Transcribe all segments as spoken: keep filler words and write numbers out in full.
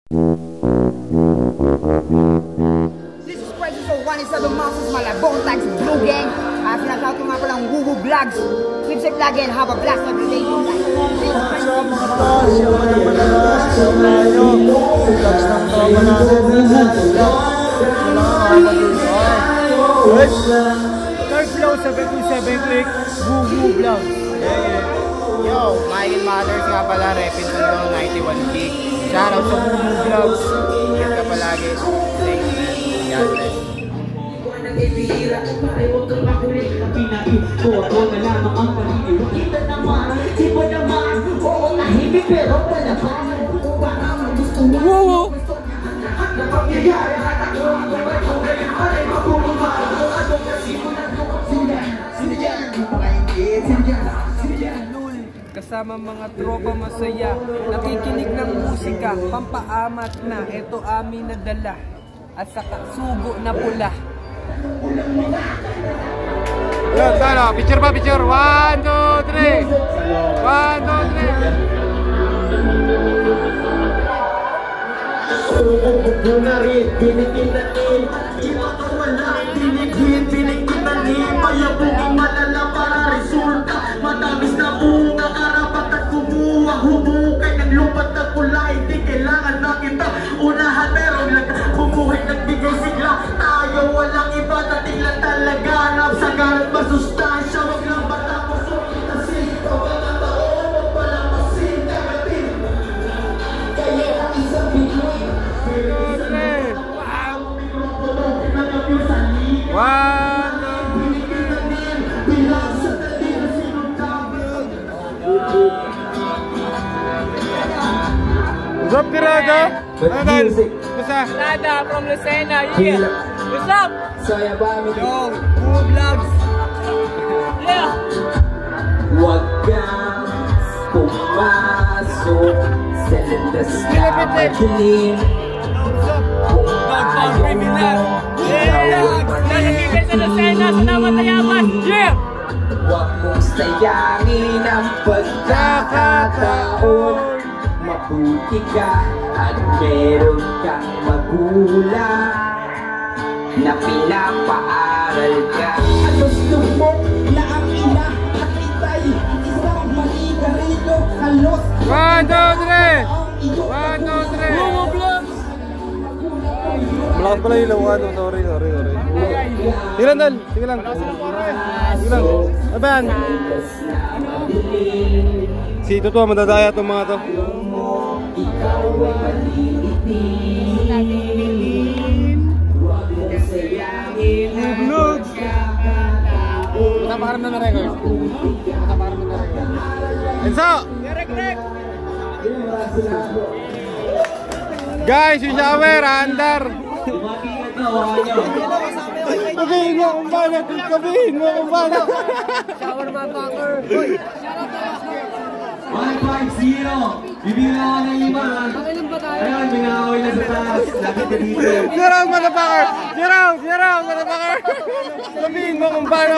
This is Prices of one is seven Masters, Malabong Tags, Blue Gang. Uh, Sinashout ko nga po ng Woo Woo Vlogs. Keep safe lagi and have a blast every day. What's up mga boss? Yung mga malalas, yung tayo. Vlogs ng tropa natin. Wala ka mag-uwi. Third flow, seven two seven click, Woo Woo Vlogs. Yo, Michael Matters nga pala, repin ko ng ninety-one K. Shoutout sa Woo Woo Vlogs. Ingat ka palagi. Thanks man. God bless. Ibihira ko pare, huwag kang makulit. Pinain ko ako na lamang ang pag-ibig. Kita naman, sipo naman. Oo, nahibig pero wala pa. Parang gusto mo. Wow! Lahat na pangyayari at ako ang gawin ko. Kaya pare, mapumumara ko. Ano kasi mo na ito? Sino yan? Sino yan? Sino yan? Sino yan? Kasama mga tropa masaya, nakikinig ng musika, pampaamat na, ito amin nadala, at saka sugo na pula. Yun, talo. Picture pa, picture. One, two, three. One, two, three. Bunarin, biniginanin. Imakawala, binigin, biniginanin. Mayabungang malala para resulta. Matamis na bunga, karapat at kumuha. Humukay ng lupat at pula. Hindi kailangan na kita unahan. Meron lang bumuhay, nagbigay sigla. Tayo walang iba, dating lang talaga. Hanap sa garot, masustansya. Wag lang matapos o kasi ito mga taon. Wag pala masin, kagatin. Kaya ang isang bigloy. One. What's up, Tiraga? Adan, basta. Nada from Lucena, yeah. What's up? Saya ba, Yo, Woo Vlogs. Yeah. Huwag kang pumasok sa landas na madilim. Bag criminal. Yeah. Nalagay sa Lucena, salamat sa yaman. Yeah. Huwag mong sayangin ang pagkakataon. Mabuti ka at meron kang magulang na pinapaaral ka. At gusto mo na ang ina at itay isang manigarilo halos. One, two, three. One, two, three. Malakas pala ilaw, ano, sorry, sorry, sorry. Sige lang, Dal, sige lang. Sige lang. Aban! Si ito to, madadaya itong mga to. Ikaw ay malilitin. Huwag mong sayangin ang pagkakataon. Matapakaram na na record. Matapakaram na na record. Enzo! Guys, yung shower, andar! Sabihin mo kung paano, sabihin mo kung paano. Shower motherfucker. one five zero. Bibigyan ako ng lima. Pakilam ba tayo? Ayun, mingaaway na sa taas. Lapit na dito. Zero, motherfucker! Zero, zero, motherfucker! Sabihin mo kung paano.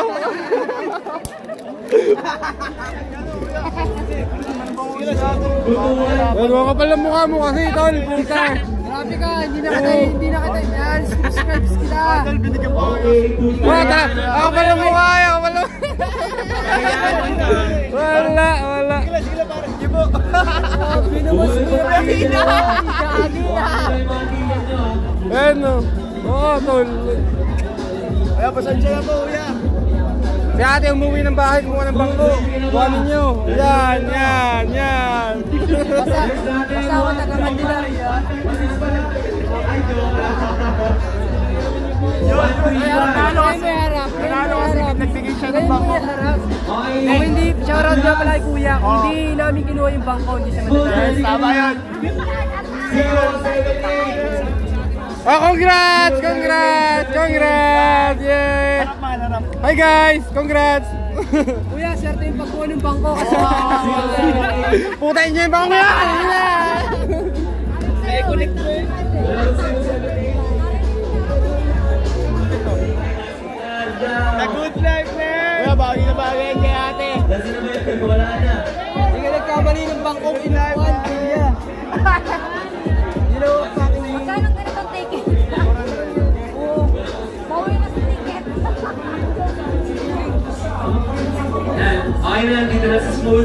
Well, ka pala mukha mo kasi, tol. Puta. Grabe ka, hindi na kita, hindi na kita. Yan, subscribe sila. Wala, ako pala mukha, ako pala. Wala, wala. Binubos ko yung pina. Ano? Oo, tol. Kaya pasensya na po, kuya. Si ate umuwi ng bahay, kumuha ng bangko. Kuha ninyo. Yan, yan, yan. Kasama tagaman nila. Ano kayo may harap? Ano kasi nagbigay siya ng bangko. Kung hindi, shoutout nga pala kay kuya. Kung hindi namin kinuha yung bangko, hindi siya matataas. Tama yan. Oh, congrats! Congrats! Congrats! Yeah! Hi guys! Congrats! Kuya, swerte yung pagkuha ng bangko kasi Putayin niyo yung bangko yan! i-connect mo eh. The good life, man! Kuya, bagay na bagay kay ate. Hindi ka nagkamali ng bangkong inuwan, kuya. You know, tayo na nandito na sa Smooth.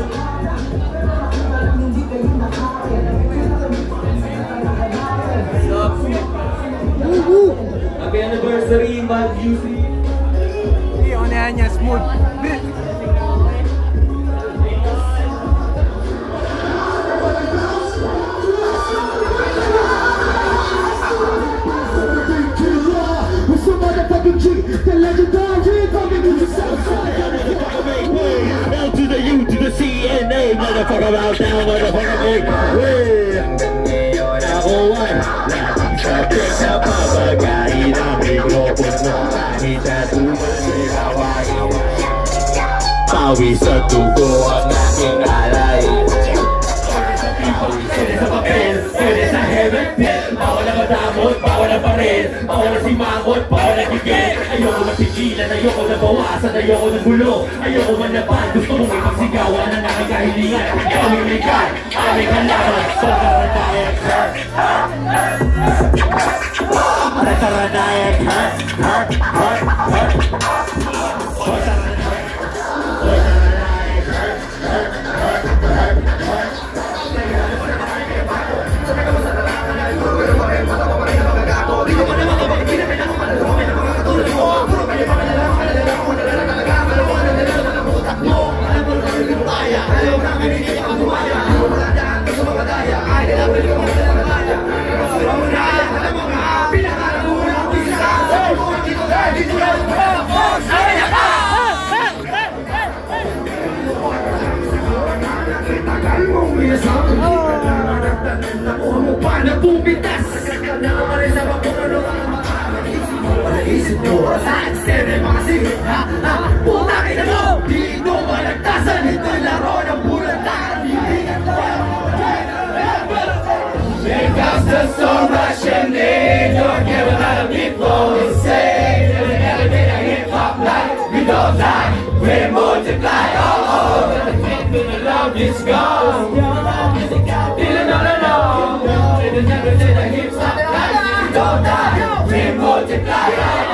Happy anniversary, Mad Music. Hindi, unahan niya, Smooth. The legendary coming to the south side. L to the U to the C N A. Motherfucker out down, motherfucker make way. Nakawan, lagi sa pek sa papagay ng mikropono. Kahit sa tumasin, pawis sa dugo ang aking alay. Pwede sa papel, pwede sa heaven pit. Bawal ang madamot, bawal ang baril. Bawal ang simangot, bawal ang gigit. Ayoko magpigilan, ayoko na bawasan, ayoko na gulo. Ayoko manapan, gusto mong ipagsigawan ang aking kahilingan. Pamimikan, aming kalaban. Pagkaranayag, hurt, hurt, hurt. Pagkaranayag, hurt, hurt, hurt, hurt. The storm rushing in, don't care what other people say. In the elevator, hip-hop life, we don't die, we multiply. Oh, oh, but the faith in the love is gone. Feeling all alone. In the elevator, hip-hop life, we don't die, we multiply.